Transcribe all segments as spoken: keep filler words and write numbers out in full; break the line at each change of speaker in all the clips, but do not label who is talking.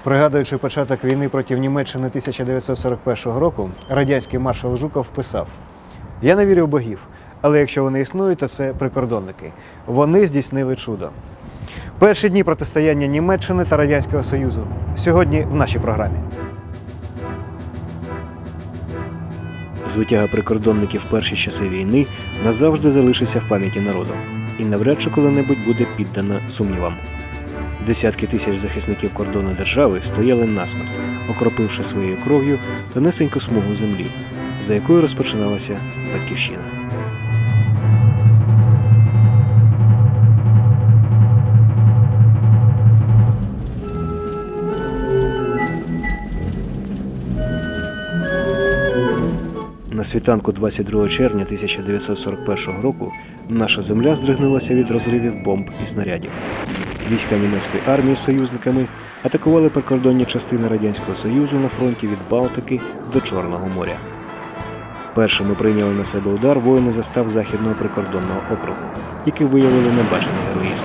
Пригадуючи початок війни проти Німеччини тисяча дев'ятсот сорок першого року, радянський маршал Жуков писав: «Я не вірю в богів, але якщо вони існують, то це прикордонники. Вони здійснили чудо». Перші дні протистояння Німеччини та Радянського Союзу. Сьогодні в нашій програмі. Звитяга прикордонників в перші часи війни назавжди залишиться в пам'яті народу і навряд чи коли-небудь буде піддана сумнівам. Десятки тисяч захисників кордону держави стояли насмерть, окропивши своєю кров'ю тонесеньку смугу землі, за якою розпочиналася Батьківщина. На світанку двадцять другого червня тисяча дев'ятсот сорок першого року наша земля здригнулася від розривів бомб і снарядів. Війська німецької армії з союзниками атакували прикордонні частини Радянського Союзу на фронті від Балтики до Чорного моря. Першими прийняли на себе удар воїни застав Західного прикордонного округу, які виявили небачений героїзм.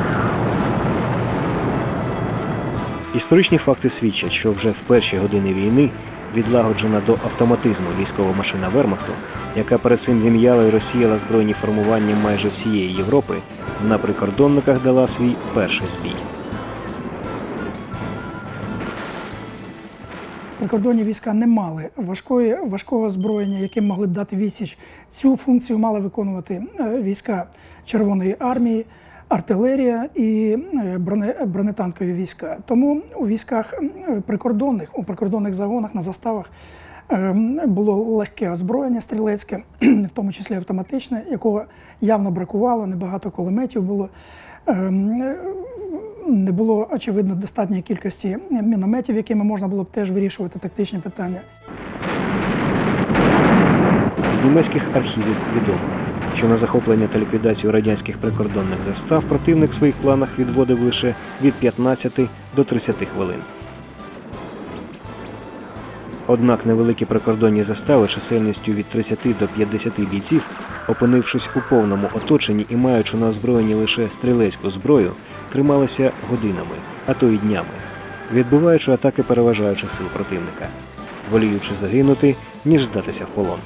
Історичні факти свідчать, що вже в перші години війни відлагоджена до автоматизму військова машина Вермахту, яка перед цим зім'яла і розсіяла збройні формування майже всієї Європи, на прикордонниках дала свій перший збій.
Прикордонні війська не мали важкої, важкого озброєння, яким могли б дати відсіч. Цю функцію мали виконувати війська Червоної армії, артилерія і бронетанкові війська. Тому у військах прикордонних, у прикордонних загонах, на заставах було легке озброєння стрілецьке, в тому числі автоматичне, якого явно бракувало, небагато кулеметів було. Не було, очевидно, достатньої кількості мінометів, якими можна було б теж вирішувати тактичні питання.
З німецьких архівів відомо, що на захоплення та ліквідацію радянських прикордонних застав противник в своїх планах відводив лише від п'ятнадцяти до тридцяти хвилин. Однак невеликі прикордонні застави чисельністю від тридцяти до п'ятдесяти бійців, опинившись у повному оточенні і маючи на озброєнні лише стрілецьку зброю, трималися годинами, а то й днями, відбиваючи атаки переважаючих сил противника, воліючи загинути, ніж здатися в полон.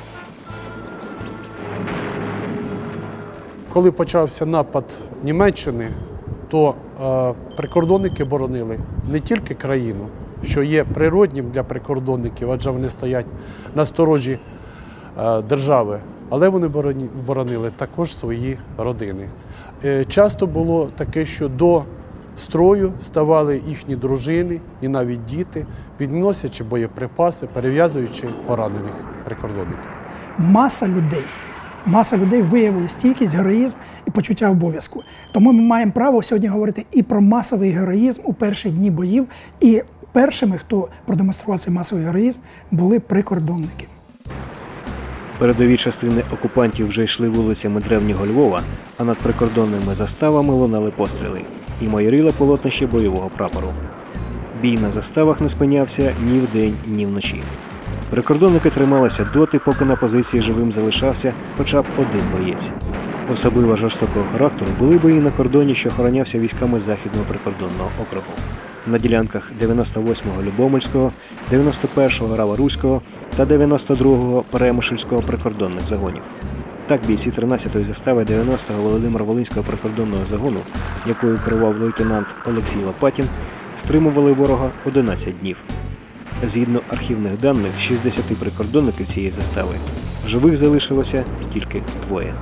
Коли почався напад Німеччини, то е, прикордонники боронили не тільки країну, що є природнім для прикордонників, адже вони стоять на сторожі е, держави, але вони бороні, боронили також свої родини. Е, часто було таке, що до строю ставали їхні дружини і навіть діти, підносячи боєприпаси, перев'язуючи поранених прикордонників.
Маса людей. Маса людей виявили стійкість, героїзм і почуття обов'язку. Тому ми маємо право сьогодні говорити і про масовий героїзм у перші дні боїв. І першими, хто продемонстрував цей масовий героїзм, були прикордонники.
Передові частини окупантів вже йшли вулицями древнього Львова, а над прикордонними заставами лунали постріли і майоріло полотнище бойового прапору. Бій на заставах не спинявся ні вдень, ні вночі. Прикордонники трималися доти, поки на позиції живим залишався хоча б один боєць. Особливо жорстокого характеру були бої на кордоні, що охоронявся військами Західного прикордонного округу. На ділянках дев'яносто восьмого Любомльського, дев'яносто першого Рава-Руського та дев'яносто другого Перемишльського прикордонних загонів. Так бійці тринадцятої застави дев'яностого Володимир-Волинського прикордонного загону, якою керував лейтенант Олексій Лопатін, стримували ворога одинадцять днів. Згідно архівних даних, шістдесят прикордонників цієї застави живих залишилося тільки двоє.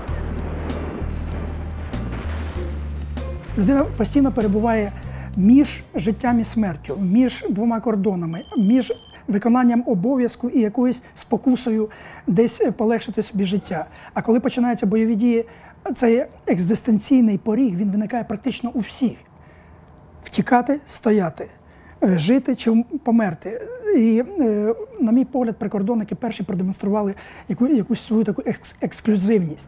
Людина постійно перебуває між життям і смертю, між двома кордонами, між виконанням обов'язку і якоюсь спокусою десь полегшити собі життя. А коли починаються бойові дії, цей екзистенційний поріг, він виникає практично у всіх. Втікати, стояти. Жити чи померти. І, на мій погляд, прикордонники перші продемонстрували яку, якусь свою таку екс ексклюзивність.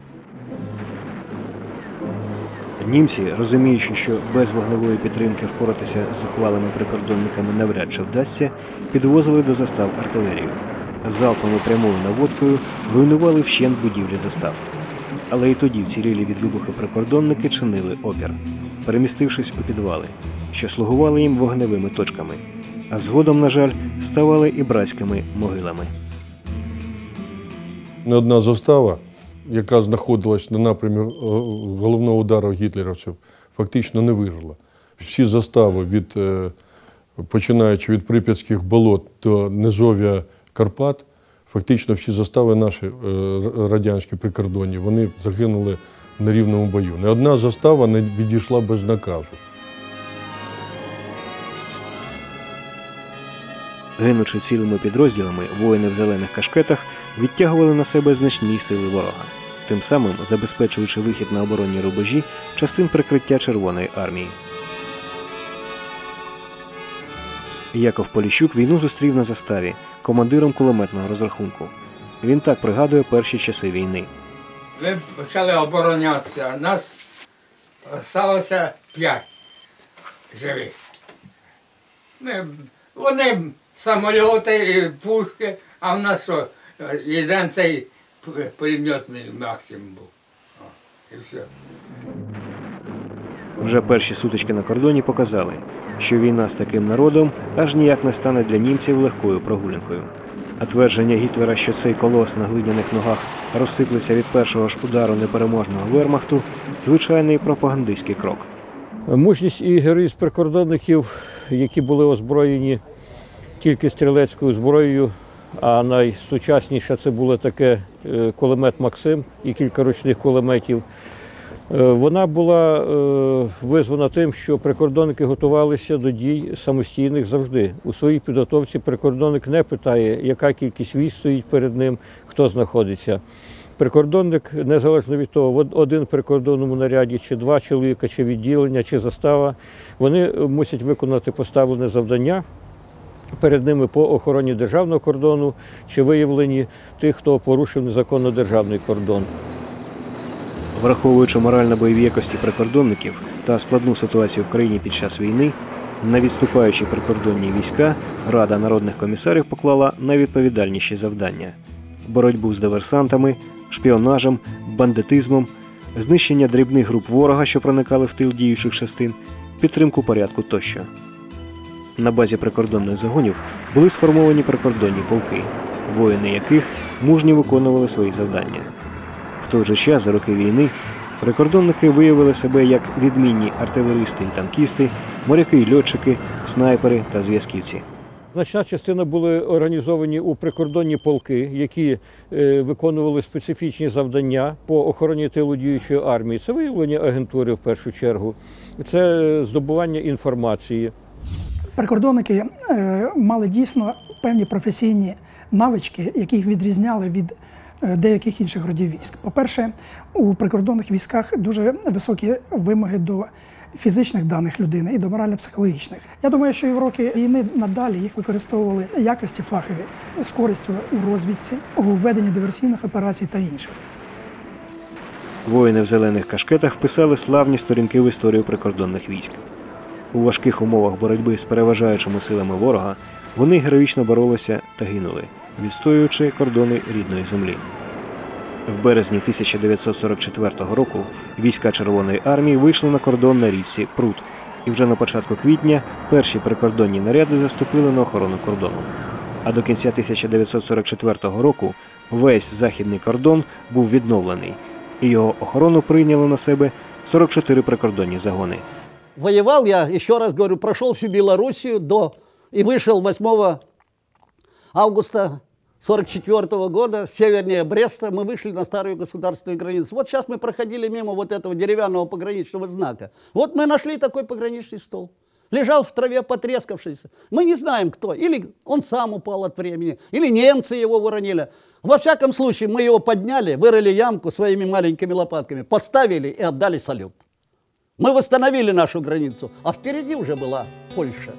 Німці, розуміючи, що без вогневої підтримки впоратися з зухвалими прикордонниками навряд чи вдасться, підвозили до застав артилерію. Залпами прямою наводкою руйнували вщент будівлі застав. Але і тоді вцілілі від вибуху прикордонники чинили опір, перемістившись у підвали, що слугували їм вогневими точками, а згодом, на жаль, ставали і братськими могилами.
Не одна застава, яка знаходилась на напрямі е, головного удару гітлерівців, фактично не вижила. Всі застави, від, е, починаючи від Прип'ятських болот до низов'я Карпат, фактично всі застави наші, е, радянські прикордонні, вони загинули на рівному бою. Не одна застава не відійшла без наказу.
Гинучи цілими підрозділами, воїни в зелених кашкетах відтягували на себе значні сили ворога, тим самим забезпечуючи вихід на оборонні рубежі частин прикриття Червоної армії. Яков Поліщук війну зустрів на заставі, командиром кулеметного розрахунку. Він так пригадує перші часи війни.
Ми почали оборонятися, нас залишилося п'ять живих. Ми, вони самольоти, і пушки, а в нас що, один цей пулеметний максимум був. О, і все.
Вже перші сутички на кордоні показали, що війна з таким народом аж ніяк не стане для німців легкою прогулянкою. А твердження Гітлера, що цей колос на глиняних ногах розсиплеться від першого ж удару непереможного вермахту – звичайний пропагандистський крок.
Мужність і героїзм прикордонників, які були озброєні тільки стрілецькою зброєю, а найсучасніше це було таке кулемет «Максим» і кілька ручних кулеметів. Вона була визвана тим, що прикордонники готувалися до дій самостійних завжди. У своїй підготовці прикордонник не питає, яка кількість військ стоїть перед ним, хто знаходиться. Прикордонник, незалежно від того, один в прикордонному наряді, чи два чоловіка, чи відділення, чи застава, вони мусять виконати поставлене завдання перед ними по охороні державного кордону чи виявленні тих, хто порушив незаконно державний кордон.
Враховуючи морально-бойові якості прикордонників та складну ситуацію в країні під час війни, на відступаючі прикордонні війська Рада народних комісарів поклала найвідповідальніші завдання – боротьбу з диверсантами, шпіонажем, бандитизмом, знищення дрібних груп ворога, що проникали в тил діючих частин, підтримку порядку тощо. На базі прикордонних загонів були сформовані прикордонні полки, воїни яких мужньо виконували свої завдання. В той же час, за роки війни, прикордонники виявили себе як відмінні артилеристи і танкісти, моряки і льотчики, снайпери та зв'язківці.
Значна частина були організовані у прикордонні полки, які е, виконували специфічні завдання по охороні тилу діючої армії. Це виявлення агентури в першу чергу, це здобування інформації.
Прикордонники е, мали дійсно певні професійні навички, які їх відрізняли від деяких інших родів військ. По-перше, у прикордонних військах дуже високі вимоги до фізичних даних людини і до морально-психологічних. Я думаю, що і в роки війни надалі їх використовували якості фахові з користю у розвідці, у веденні диверсійних операцій та інших.
Воїни в зелених кашкетах вписали славні сторінки в історію прикордонних військ. У важких умовах боротьби з переважаючими силами ворога вони героїчно боролися та гинули, відстоюючи кордони рідної землі. В березні тисяча дев'ятсот сорок четвертого року війська Червоної армії вийшли на кордон на річці Прут, і вже на початку квітня перші прикордонні наряди заступили на охорону кордону. А до кінця тисяча дев'ятсот сорок четвертого року весь західний кордон був відновлений, і його охорону прийняли на себе сорок чотири прикордонні загони.
Воевал я, еще раз говорю, прошел всю Белоруссию до и вышел восьмого августа сорок четвёртого года, севернее Бреста, мы вышли на старую государственную границу. Вот сейчас мы проходили мимо вот этого деревянного пограничного знака. Вот мы нашли такой пограничный стол. Лежал в траве потрескавшийся. Мы не знаем, кто. Или он сам упал от времени, или немцы его выронили. Во всяком случае, мы его подняли, вырыли ямку своими маленькими лопатками, поставили и отдали салют. Мы восстановили нашу границу, а впереди уже была Польша.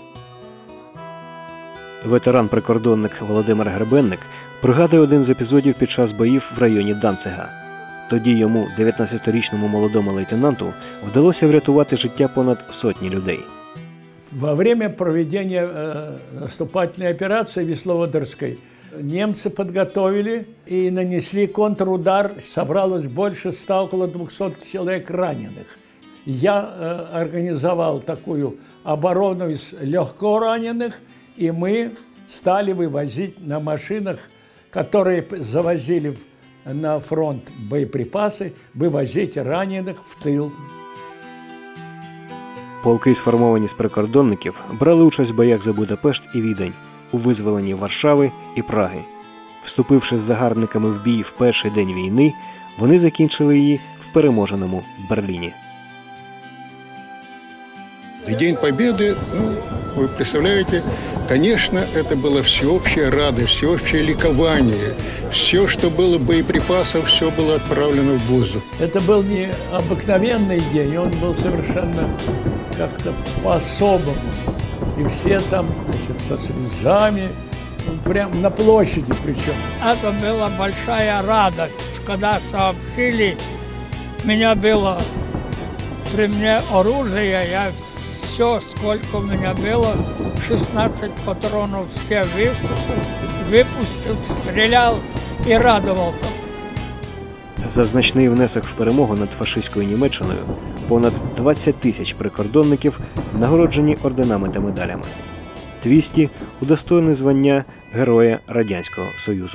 Ветеран-прикордонник Володимир Гребенник пригадує один з епізодів під час боїв в районі Данцига. Тоді йому, дев'ятнадцятирічному молодому лейтенанту, вдалося врятувати життя понад сотні людей.
Во время проведения э, наступательной операции Висловодерской немцы подготовили и нанесли контрудар. Собралось больше ста, около двухсот человек раненых. Я э, организовал такую оборону из легко раненых, и мы стали вывозить на машинах, которые завозили на фронт боеприпасы, вывозить раненых в тыл.
Полки, сформовані з прикордонників, брали участь в боях за Будапешт і Відень, у визволенні Варшави і Праги. Вступивши з загарбниками в бій в перший день війни, вони закінчили її в переможеному Берліні.
И День Победы, ну, вы представляете, конечно, это была всеобщая радость, всеобщее ликование. Все, что было боеприпасов, все было отправлено в воздух.
Это был не обыкновенный день, он был совершенно как-то по-особому. И все там, значит, со слезами, ну, прямо на площади причем.
Это была большая радость, когда сообщили, у меня было при мне оружие, я все, сколько у меня было, шестнадцать патронов все выпустил, выпустил, стрелял и радовался.
За значний внесок в перемогу над фашистською Німеччиною понад двадцять тисяч прикордонників нагороджені орденами та медалями. двісті удостоєні звання Героя Радянського Союзу.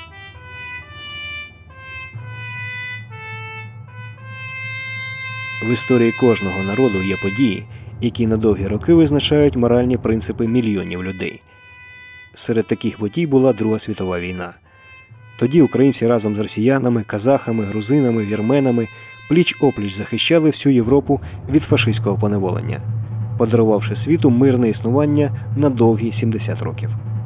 В історії кожного народу є події, які на довгі роки визначають моральні принципи мільйонів людей. Серед таких подій була Друга світова війна. Тоді українці разом з росіянами, казахами, грузинами, вірменами пліч-опліч захищали всю Європу від фашистського поневолення, подарувавши світу мирне існування на довгі сімдесят років.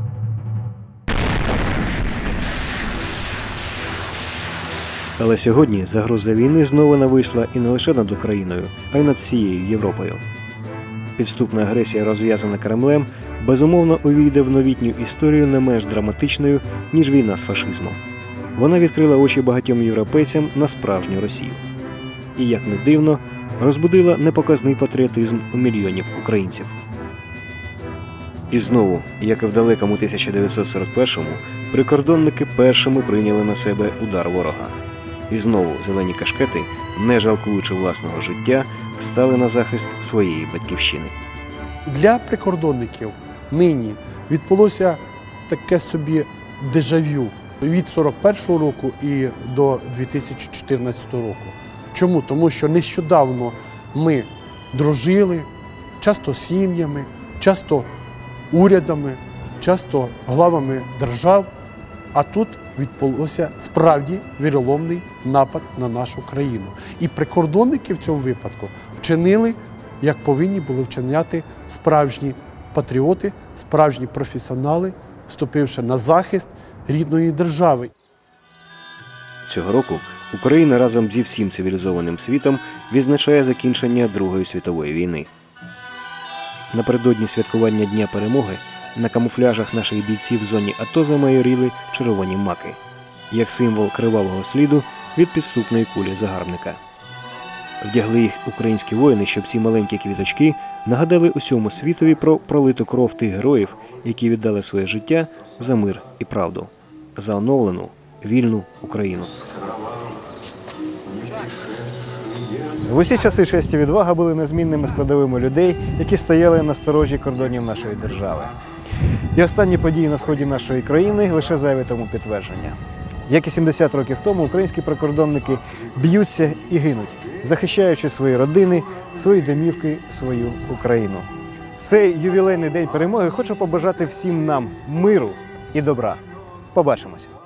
Але сьогодні загроза війни знову нависла і не лише над Україною, а й над всією Європою. Підступна агресія, розв'язана Кремлем, безумовно увійде в новітню історію не менш драматичною, ніж війна з фашизмом. Вона відкрила очі багатьом європейцям на справжню Росію. І, як не дивно, розбудила непоказний патріотизм у мільйонів українців. І знову, як і в далекому тисяча дев'ятсот сорок першому, прикордонники першими прийняли на себе удар ворога. І знову зелені кашкети, не жалкуючи власного життя, встали на захист своєї батьківщини.
Для прикордонників нині відбулося таке собі дежавю від сорок першого року і до дві тисячі чотирнадцятого року. Чому? Тому що нещодавно ми дружили, часто сім'ями, часто урядами, часто главами держав, а тут відбувся справді віроломний напад на нашу країну. І прикордонники в цьому випадку вчинили, як повинні були вчиняти справжні патріоти, справжні професіонали, вступивши на захист рідної держави.
Цього року Україна разом зі всім цивілізованим світом відзначає закінчення Другої світової війни. Напередодні святкування Дня Перемоги на камуфляжах наших бійців в зоні АТО замайоріли червоні маки, як символ кривавого сліду від підступної кулі загарбника. Вдягли їх українські воїни, щоб ці маленькі квіточки нагадали усьому світові про пролиту кров тих героїв, які віддали своє життя за мир і правду, за оновлену, вільну Україну. В усі часи честь і відвага були незмінними складовими людей, які стояли на сторожі кордонів нашої держави. І останні події на сході нашої країни лише зайве тому підтвердження. Як і сімдесят років тому, українські прикордонники б'ються і гинуть, захищаючи свої родини, свої домівки, свою Україну. В цей ювілейний день перемоги хочу побажати всім нам миру і добра. Побачимось!